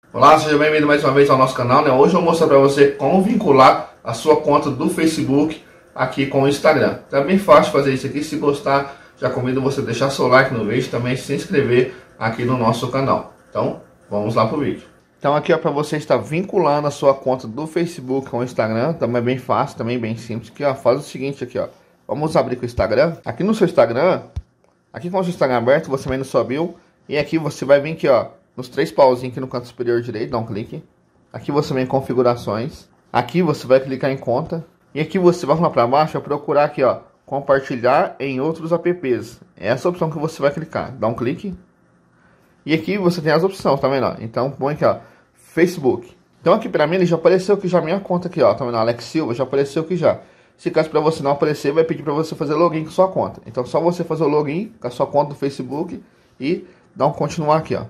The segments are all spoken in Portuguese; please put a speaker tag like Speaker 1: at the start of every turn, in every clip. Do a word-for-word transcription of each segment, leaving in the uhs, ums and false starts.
Speaker 1: Olá, seja bem-vindo mais uma vez ao nosso canal, né? Hoje eu vou mostrar para você como vincular a sua conta do Facebook aqui com o Instagram. Então é bem fácil fazer isso aqui. Se gostar, já convido você a deixar seu like no vídeo e também se inscrever aqui no nosso canal. Então, vamos lá pro vídeo. Então aqui é para você estar vinculando a sua conta do Facebook com o Instagram. Também é bem fácil, também bem simples. Aqui, ó, faz o seguinte aqui, ó. Vamos abrir com o Instagram. Aqui no seu Instagram, aqui com o seu Instagram aberto, você vem no sua bio. E aqui você vai vir aqui, ó, nos três pauzinhos aqui no canto superior direito, dá um clique. Aqui você vem em configurações. Aqui você vai clicar em conta. E aqui você vai lá para baixo, vai procurar aqui, ó, compartilhar em outros apps. É essa opção que você vai clicar. Dá um clique. E aqui você tem as opções, tá vendo? Então põe aqui, ó, Facebook. Então aqui para mim ele já apareceu aqui já a minha conta aqui, ó, tá vendo? Alex Silva já apareceu aqui já. Se caso para você não aparecer, vai pedir para você fazer login com sua conta. Então só você fazer o login com a sua conta do Facebook e dar um continuar aqui, ó.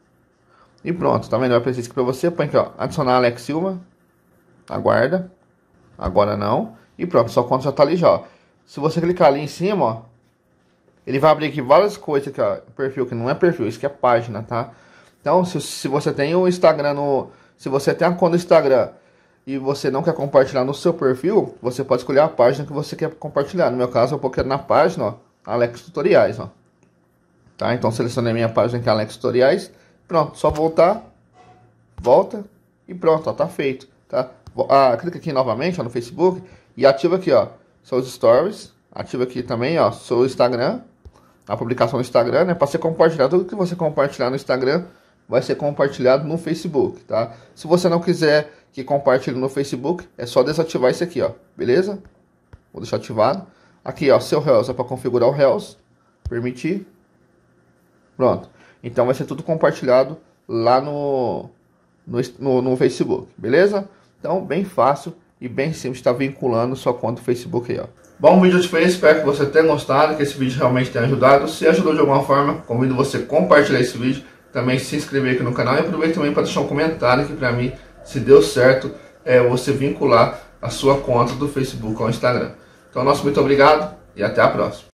Speaker 1: E pronto, tá vendo? Vai aparecer aqui para você, põe aqui, ó, adicionar Alex Silva. Aguarda. Agora não. E pronto, sua conta já tá ali já, ó. Se você clicar ali em cima, ó, ele vai abrir aqui várias coisas aqui, ó. Perfil, que não é perfil, isso aqui é página, tá? Então, se, se você tem o Instagram no... Se você tem a conta do Instagram e você não quer compartilhar no seu perfil, você pode escolher a página que você quer compartilhar. No meu caso, eu vou querer na página, ó, Alex Tutoriais, ó. Tá? Então, selecionei minha página que é Alex Tutoriais. Pronto, só voltar, volta e pronto, ó, tá feito, tá? Ah, clica aqui novamente, ó, no Facebook e ativa aqui, ó, seus stories, ativa aqui também, ó, seu Instagram, a publicação no Instagram, né, para ser compartilhado. Tudo que você compartilhar no Instagram vai ser compartilhado no Facebook, tá? Se você não quiser que compartilhe no Facebook, é só desativar isso aqui, ó, beleza? Vou deixar ativado. Aqui, ó, seu Reels é para configurar o Reels, permitir, pronto. Então vai ser tudo compartilhado lá no, no, no, no Facebook, beleza? Então bem fácil e bem simples estar vinculando sua conta do Facebook aí, ó. Bom, o vídeo de foi esse, espero que você tenha gostado, que esse vídeo realmente tenha ajudado. Se ajudou de alguma forma, convido você a compartilhar esse vídeo, também se inscrever aqui no canal e aproveita também para deixar um comentário aqui para mim, se deu certo é, você vincular a sua conta do Facebook ao Instagram. Então nosso muito obrigado e até a próxima.